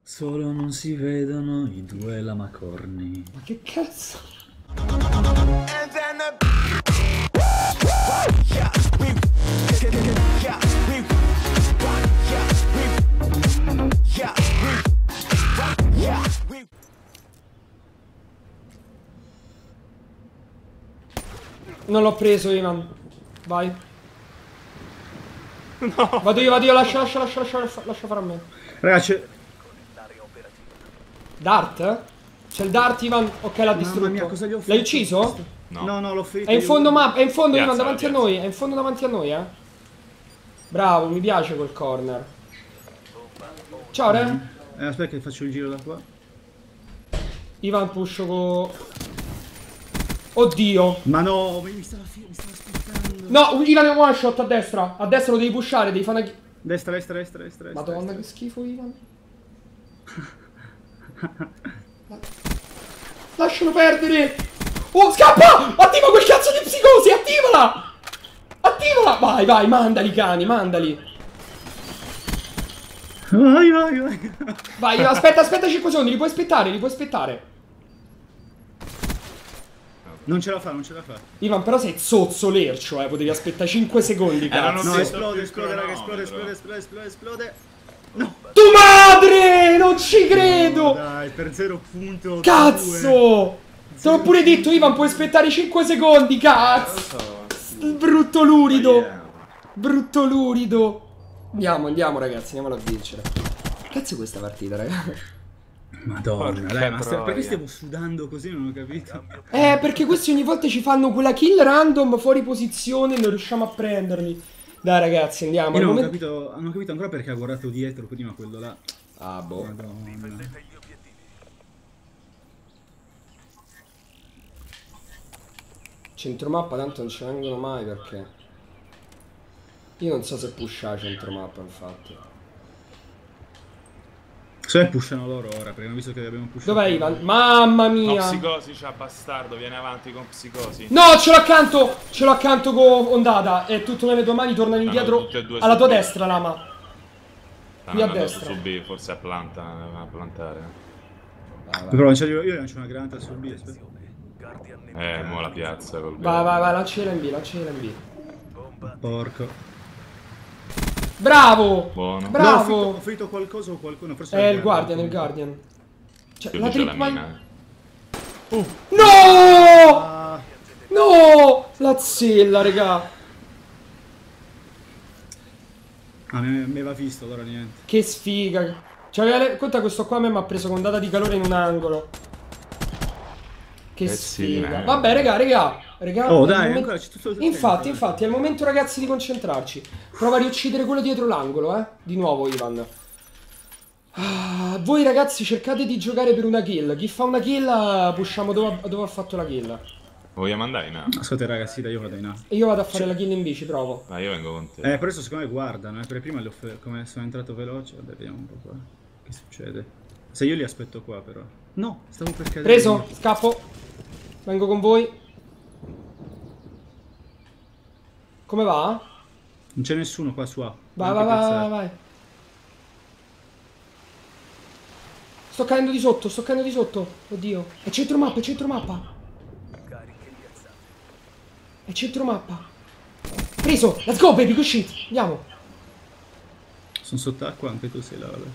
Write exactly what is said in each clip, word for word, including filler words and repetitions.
Solo non si vedono i due lamacorni. Ma che cazzo? Non l'ho preso, Ivan. Vai. No. Vado io, vado io, lascia, lascia, lascia, lascia, lascia fare a me. Ragazzi, Dart? C'è il Dart, Ivan. Ok, l'ha distrutto. L'hai ucciso? No, no, no l'ho ferito. È in fondo, ma è in fondo, Piazza, Ivan, davanti piazza. a noi. È in fondo davanti a noi, eh. Bravo, mi piace quel corner. Ciao, Re. Eh, aspetta che faccio il giro da qua. Ivan, pusho con... Oddio. Ma no, mi stava, mi stava aspettando. No, Ivan è un one shot a destra. A destra lo devi pushare, devi fare una... Destra, destra, destra, destra, destra. Madonna, destra. che schifo, Ivan. Lascialo perdere. Oh, scappa! Attiva quel cazzo di psicosi, attivala! Attivala! Vai, vai, mandali, cani, mandali. Vai, vai, vai. Vai, aspetta, aspetta cinque secondi, li puoi aspettare, li puoi aspettare. Non ce la fa, non ce la fa. Ivan, però sei zozzo lercio, eh, potevi aspettare cinque secondi, cazzo. No, sì, esplode, sto più esplode, raga, cronometro. esplode, esplode, esplode, esplode, esplode. No. Tu madre! Non ci credo! No, dai, per zero punto due. Cazzo! Te l'ho pure detto, Ivan, puoi aspettare cinque secondi, cazzo! Brutto lurido! Brutto lurido! Andiamo, andiamo, ragazzi, andiamolo a vincere. Che cazzo è questa partita, ragazzi? Madonna, Porca dai, ma sta- troia. perché stiamo sudando così? Non ho capito. Eh, perché questi ogni volta ci fanno quella kill random fuori posizione e non riusciamo a prenderli. Dai, ragazzi, andiamo. Io Al non ho momento... capito, non ho capito ancora perché ha guardato dietro prima quello là. Ah, boh. Madonna. Centromappa tanto non ci vengono mai perché... Io non so se pushare centromappa, infatti. Se pushano loro ora, perché hanno visto che abbiamo pushato. Dov'è Ivan? Mamma No, mia! psicosi c'ha bastardo, viene avanti con psicosi. No, ce l'ho accanto! Ce l'ho accanto con ondata. E tutte le tue mani tornano indietro tutte e due alla su tua B. destra, Lama. Qui a Stanno andando destra. su B, forse a planta, a plantare. Però non c'è- io, io lancio una granata sul B, aspetta. Eh, mo la piazza col Vai, vai, vai, lanciala in B, lanciala in B. Porco. Bravo! Buono. No, ho Bravo! finito, ho finito qualcosa o qualcuno, forse È il Guardian, il Guardian. Cioè, Più la c'è la tripla... mina. No! Ah, No! La zella, raga. ah, mi, mi aveva visto, allora niente. Che sfiga. Cioè, le... conta questo qua a me mi ha preso con ondata di calore in un angolo. Che Pezzi di sfiga. merda. Vabbè, raga, raga. raga Oh, è il dai, momento- ancora c'è tutto il tempo, Infatti, dai. infatti, è il momento, ragazzi, di concentrarci. Prova a riuccidere quello dietro l'angolo, eh. Di nuovo, Ivan. Ah, voi, ragazzi, cercate di giocare per una kill. Chi fa una kill, pushiamo dove, dove ha fatto la kill. Vogliamo andare in A? Ascolta ragazzi, dai, io vado in A. E io vado a fare la kill in bici, provo. Vai, io vengo con te. Eh, per adesso secondo me guardano, eh, perché prima li ho fe- come sono entrato veloce, vabbè, vediamo un po' qua. Che succede? Se io li aspetto qua, però. No, stavo per cadere. Preso, scappo. Vengo con voi. Come va? Non c'è nessuno qua su A. Vai, Neanche vai, vai, cazzare. vai, vai. Sto cadendo di sotto, sto cadendo di sotto. Oddio. È centro mappa, è centro mappa. È centro mappa. Preso. Let's go, baby, good shit. Andiamo. Sono sott'acqua, anche tu sei là, vabbè.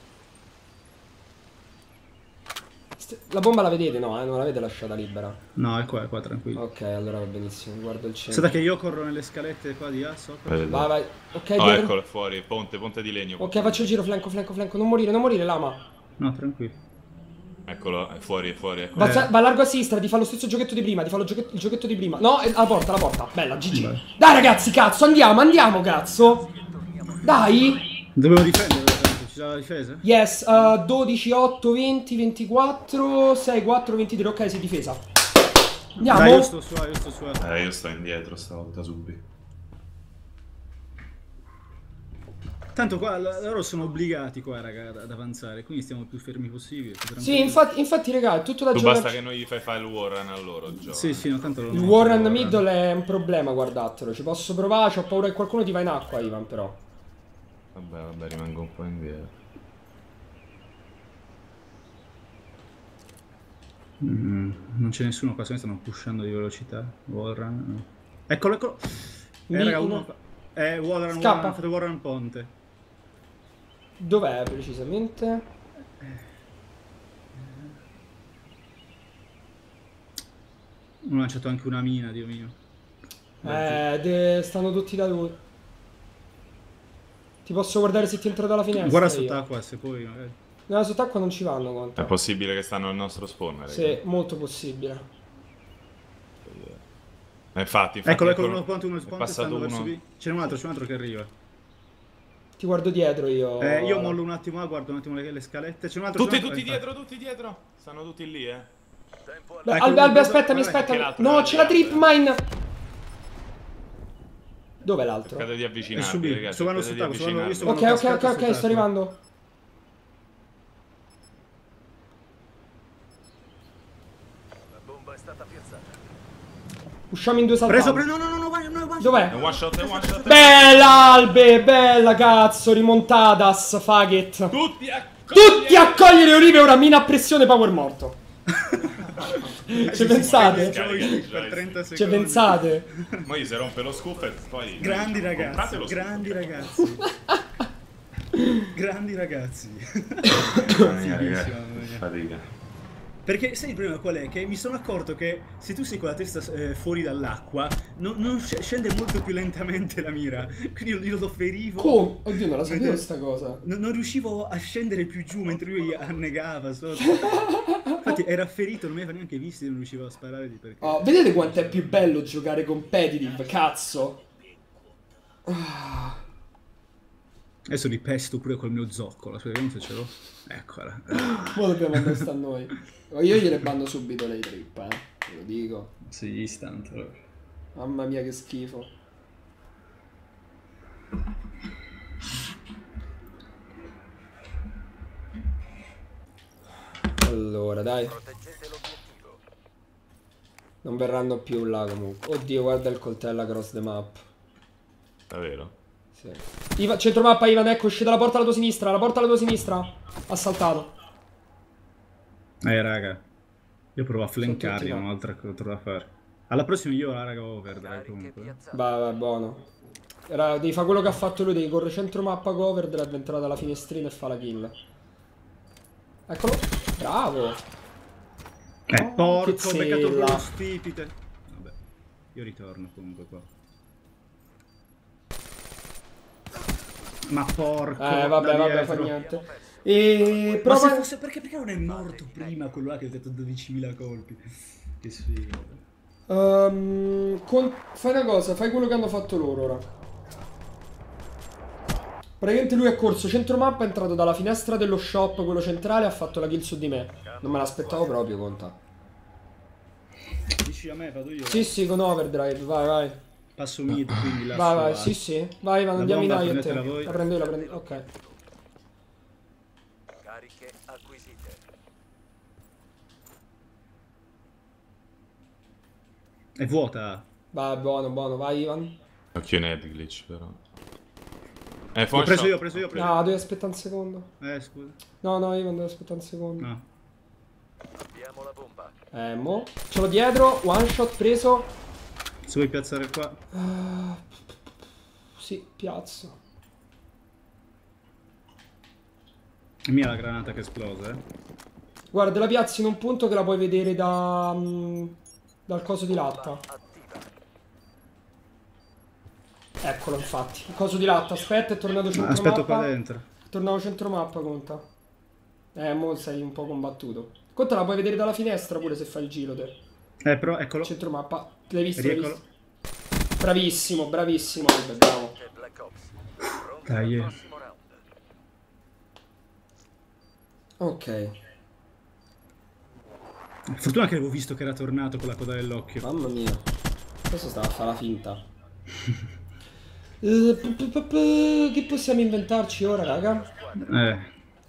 St- La bomba la vedete? No, eh, non l'avete lasciata libera. No, è qua, è qua, tranquillo. Ok, allora va benissimo. Guardo il centro. Aspetta che io corro nelle scalette qua di A sopra. Vai, Vai, vai. Ok, No, dietro. eccolo, è fuori, ponte, ponte di legno. Ok, faccio il giro, flanco, flanco, flanco. Non morire, non morire, Lama. No, tranquillo. Eccolo, è fuori, è fuori, eccolo. Va, Eh. va largo a sinistra, ti fa lo stesso giochetto di prima, ti fa lo giochetto, il giochetto di prima. No, è- alla porta, alla porta. Bella, G G. Vai. Dai ragazzi, cazzo, andiamo, andiamo, cazzo. Dai. Dovevo difendere, tanto, ci sarà la difesa? Yes, uh, dodici, otto, venti, ventiquattro, sei, quattro, ventitré. Ok, si è difesa. Andiamo. Dai, io sto su A, io sto su A. Eh, io sto indietro stavolta su B. Tanto qua l- loro sono obbligati qua, raga, ad ad avanzare, quindi stiamo più fermi possibile. più Sì, tranquilli. infatti, infatti, raga, è tutto da Tu giocare. basta che non gli fai fare il Warren a loro, Gio. Sì, sì, no, tanto lo Il Warren middle è un problema, guardatelo. Ci posso provare, ho paura che qualcuno ti va in acqua, Ivan, però. Vabbè, vabbè, rimango un po' indietro. Mm, non c'è nessuno qua, se ne stanno pushando di velocità. Wallrun. No. Eccolo, eccolo. Eh, Mi- raga, uno. uno- Eh, Wallrun, Scappa. Wallrun, fate Wallrun Ponte. Dov'è precisamente? Uno ha lanciato anche una mina, Dio mio. Eh, de- stanno tutti da lui. Ti posso guardare se ti entra dalla finestra? Guarda io? sott'acqua se poi magari. No, sott'acqua non ci vanno, È conta. possibile che stanno al nostro spawn, raga. Sì, molto possibile. Eh, infatti, infatti, Eccolo, eccolo, eccolo. uno ponte, uno È ponte, passato stanno verso uno. B. Ce n'è un altro, c'è un altro che arriva. Ti guardo dietro io. Eh, io mollo un attimo, là, guardo un attimo le, le scalette. C'è un altro. Tutti, c'è un altro- tutti eh, dietro, tutti dietro. Stanno tutti lì, eh. Beh, Ecco, Albe, Albe, guarda, aspettami, guarda, aspettami. che l'altro No, era c'è la dietro, trip mine. Dov'è l'altro? Cercate di È avvicinarvi, su B. ragazzi. Sto guardando cercate di sott'acqua, sto guardando- io sto avvicinarvi. Ok, ok, ok, cascato ok, sto sott'acqua. arrivando. Usciamo in due saltati. Preso, preso, no, no, no, vai, no, vai. Dov'è? È one shot, è one shot. Bella Albe, bella cazzo, rimontadas, faghet. Tutti a Tutti a cogliere olive, ora mina a pressione, power morto. Ci pensate? Per trenta Ci secondi. pensate? Ma gli si rompe lo scoop e poi... Grandi Comprate ragazzi, lo grandi ragazzi. Grandi ragazzi. Mamma mia, raga. Fighissimo, mamma mia. Fatica. Perché sai il problema qual è? Che mi sono accorto che se tu sei con la testa eh, fuori dall'acqua non, non sc- scende molto più lentamente la mira. Quindi io, io lo ferivo. Come? Oddio, non la sapevo sta cosa. Non, non riuscivo a scendere più giù mentre lui annegava sotto. Infatti era ferito, non mi aveva neanche visto e non riuscivo a sparare di perché. Oh, vedete quanto è più bello giocare competitive, cazzo. Ah. Adesso li pesto pure col mio zoccolo. Aspetta, vediamo se ce l'ho. Eccola. Ora dobbiamo andare sta a noi. Io gliele bando subito le trip, eh. Te lo dico. Sì, instant. Mamma mia che schifo. Allora, dai. Non verranno più là comunque. Oddio, guarda il coltello across the map. Davvero? Sì. Iva, centro mappa, Ivan, ecco, uscì dalla porta alla tua sinistra, la porta alla tua sinistra. Assaltato. Eh, raga. Io provo a tutti flankarli, là. non ho altra cosa da fare. Alla prossima io la raga overdrive comunque. Vai, vai, buono. Era, devi fare quello che ha fatto lui, devi correre centro mappa con overdrive, entrare dalla finestrina e fa la kill. Eccolo. Bravo. Eh, Oh, porco, che ho beccato zella. proprio lo stipite. Vabbè, io ritorno comunque qua. Ma porco. Eh, vabbè, da vabbè, fa dietro. niente. E Ma se prova... fosse, perché, perché non è morto prima quello là che ha detto dodicimila colpi? Che sfiga. Ehm, con- Fai una cosa, fai quello che hanno fatto loro ora. Praticamente lui è corso centro mappa, è entrato dalla finestra dello shop, quello centrale, ha fatto la kill su di me. Non me l'aspettavo proprio, conta. Dici a me, vado io. Sì, sì, con overdrive, vai, vai. Passo mid, quindi lascio Vai, vai, la- sì, sì. Vai, vai, La andiamo in bomba A io e te. prendetela voi. La prendo io, la prendo. Ok. Cariche acquisite. È vuota. Vai, buono, buono, vai, Ivan. Occhio net glitch, però. Eh, L'ho preso io, ho preso io, ho preso io. No, devi aspettare un secondo. Eh, scusa. No, no, Ivan, devo aspettare un secondo. No. Abbiamo la bomba. Eh, mo. Ce l'ho dietro, one shot preso. Se vuoi piazzare qua. Ah, sì, piazzo. È mia la granata che esplode, eh. Guarda, la piazzi in un punto che la puoi vedere da... mm, dal coso di latta. Attiva. Eccolo, infatti. Il coso di latta, aspetta, è tornato Ma centro aspetto mappa. qua dentro. Tornavo centro mappa, conta. Eh, mo sei un po' combattuto. Conta, la puoi vedere dalla finestra pure se fai il giro te. Eh, però, eccolo. Centro mappa. L'hai visto? L'hai Rieccolo. visto? Bravissimo, bravissimo, Albe, bravo. C'è Black Ops. Pronti Dai, al eh. prossimo round. Ok. Fortuna che avevo visto che era tornato con la coda dell'occhio. Mamma mia. Questo stava a fare la finta. Eh, p- p- p- p- Che possiamo inventarci ora, raga? Eh.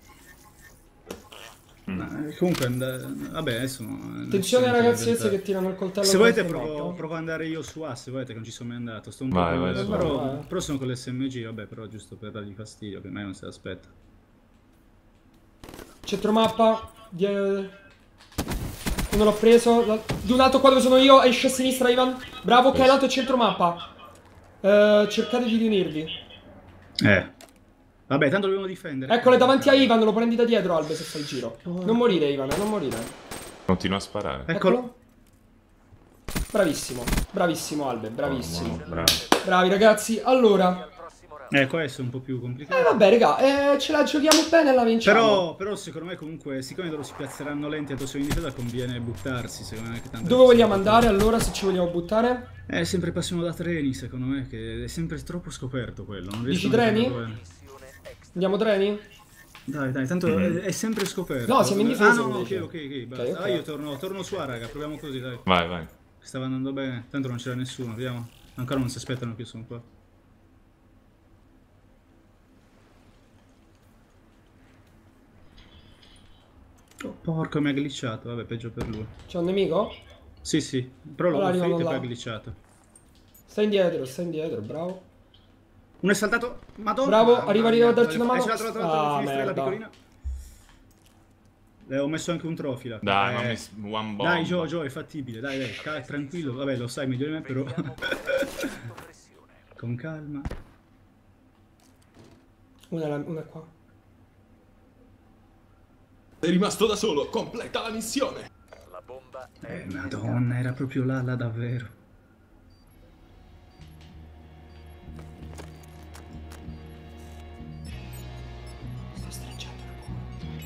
Eh, comunque, and- vabbè, adesso. no, Attenzione adesso ragazzi, in questi realtà- che tirano il coltello. Se volete, contro il provo, mappa. provo ad andare io su A. Se volete, che non ci sono mai andato. Sto un Vai, po' vai, con- su. però, Vai. però sono con l'S M G. Vabbè, però giusto per dargli fastidio, che mai non se l'aspetta. Centro mappa. Die- Uno l'ho preso. La... Di un altro qua dove sono io. Esce a sinistra, Ivan. Bravo, ok, l'altro è centro mappa. Uh, cercate di riunirvi. Eh. Vabbè, tanto dobbiamo difendere. Eccole davanti a Ivan, lo prendi da dietro, Albe, se fai il giro. Non morire, Ivan, non morire. Continua a sparare. Eccolo. Bravissimo, bravissimo Albe, bravissimo. Oh, bravo. Bravi ragazzi, allora. Eh, questo è un po' più complicato. Eh vabbè, raga, eh, ce la giochiamo bene e la vinciamo. Però, però secondo me comunque, siccome loro si piazzeranno lenti addosso in difesa, conviene buttarsi, secondo me. Che tanto Dove vogliamo andare allora, se ci vogliamo buttare? Eh, sempre passiamo da treni, secondo me, che è sempre troppo scoperto quello. Non Dici riesco a treni? capire dove- Andiamo treni? Dai, dai, tanto Mm. è, è sempre scoperto. No, siamo in difesa Ah, no, no, invece. ok, ok, ok, basta. Ok, ok. Ah, io torno, torno su, ah, raga, proviamo così, dai. Vai, vai. Stava andando bene, tanto non c'era nessuno, vediamo. Ancora non si aspettano che io sono qua. Oh, porco, mi ha glitchato, vabbè, peggio per lui. C'è un nemico? Sì, sì, però l'ho Allora, finito arrivano e poi là. ha glitchato. Stai indietro, stai indietro, bravo. Uno è saltato, madonna. Bravo, mamma arriva, mia. arriva a darti una Eh, mano. ce l'ha trovato, l'altro, Ah, finestrella merda. piccolina. Eh, ho messo anche un trofeo là. Dai, Eh, ma mi s- one bomb. Dai, Gio, Gio, è fattibile, dai, dai, cal- tranquillo. Vabbè, lo sai meglio di me, però. Con calma. Una, è la- una è qua. Sei rimasto da solo, completa la missione. La bomba è Eh, madonna, era proprio là, là davvero. Sto stringendo il cuore.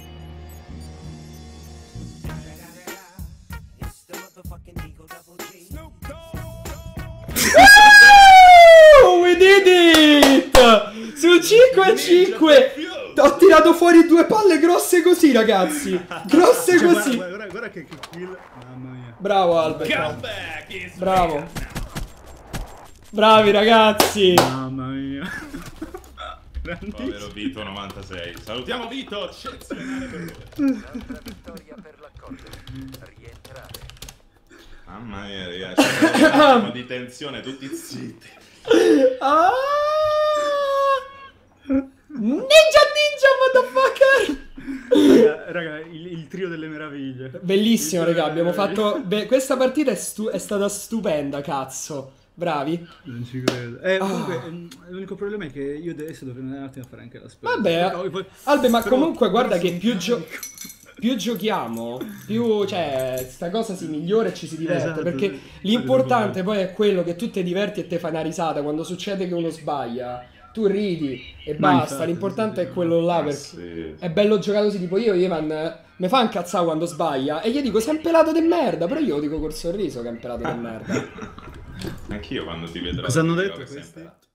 Oh, we did it! Su cinque a cinque! Ho tirato fuori due palle grosse così, ragazzi. Grosse Cioè, così. guarda, guarda, guarda che, che kill. Mamma mia. Bravo, Albert. Bravo. Bravi, ragazzi. Mamma mia. Grandissimo. Povero Vito novantasei. Salutiamo Vito, eccezionale per lui. un'altra vittoria per l'accordo. Rientrare. Mamma mia, ragazzi. C'è un attimo di tensione, tutti zitti. Ah! Ninja, ninja, motherfucker! Raga, raga, il, il trio delle meraviglie. Bellissimo, Il trio raga, delle abbiamo meraviglie. fatto... Beh, questa partita è, stu- è stata stupenda, cazzo. Bravi. Non ci credo. Eh, Ah. comunque, ehm, l'unico problema è che io adesso dovrei andare un attimo a fare anche la spesa. Vabbè, Poi- poi- Albe, ma però- comunque guarda però che sono più, gio- carico. più giochiamo, più, cioè, sta cosa si migliora e ci si diverte. Esatto, Perché sì. l'importante poi è quello che tu ti diverti e te fai una risata. Quando succede che uno sbaglia, tu ridi e Ma basta. infatti, L'importante sì, è quello là, Ah, perché sì. è bello giocare così. Tipo io, Ivan, mi fa incazzare quando sbaglia e gli dico sei un pelato di merda, però io lo dico col sorriso che è un pelato di merda. Anch'io quando ti vedrò. Cosa hanno ti dirò detto che sei questi? imparato.